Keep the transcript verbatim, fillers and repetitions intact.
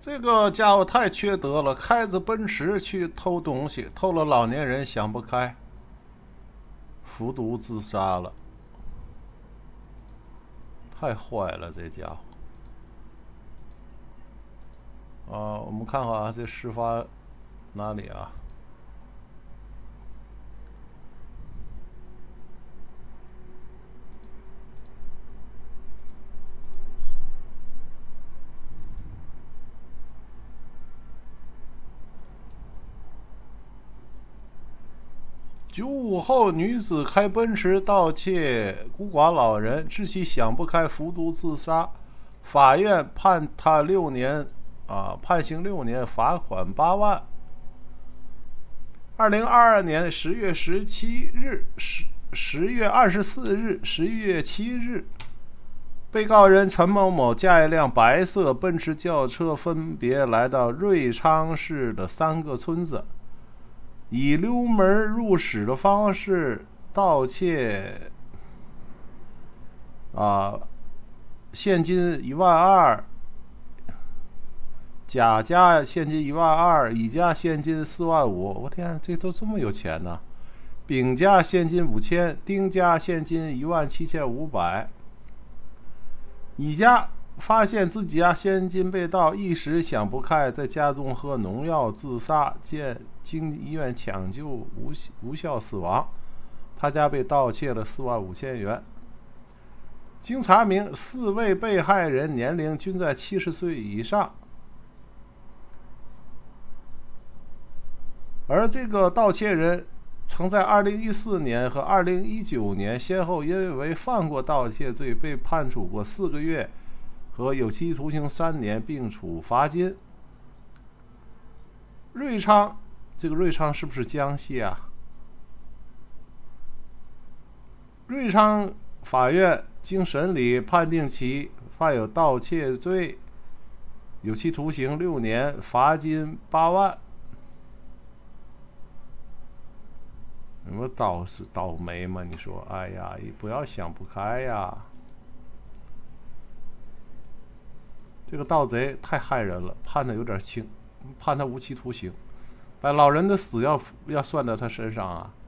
这个家伙太缺德了，开着奔驰去偷东西，偷了老年人想不开，服毒自杀了，太坏了，这家伙。啊，我们看看啊，这事发哪里啊？九五后女子开奔驰盗窃孤寡老人，致其想不开服毒自杀，法院判他六年，啊，判刑六年，罚款八万。二零二二年十月十七日、十十月二十四日、十一月七日，被告人陈某某驾一辆白色奔驰轿车，分别来到瑞昌市的三个村子。以溜门入室的方式盗窃啊，现金一万二，甲加现金一万二，乙加现金四万五。我天，这都这么有钱呢！丙加现金五千，丁加现金一万七千五百。乙加发现自己家现金被盗，一时想不开，在家中喝农药自杀，见经医院抢救无无效死亡。他家被盗窃了四万五千元。经查明，四位被害人年龄均在七十岁以上，而这个盗窃人曾在二零一四年和二零一九年先后因为犯过盗窃罪，被判处过四个月和有期徒刑三年，并处罚金。瑞昌，这个瑞昌是不是江西啊？瑞昌法院经审理，判定其犯有盗窃罪，有期徒刑六年，罚金八万。什么倒是倒霉吗？你说，哎呀，不要想不开呀！这个盗贼太害人了，判的有点轻，判他无期徒刑，把老人的死要要算到他身上啊！